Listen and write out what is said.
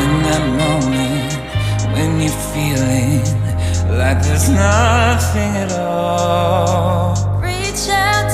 in that moment when you're feeling like there's nothing at all.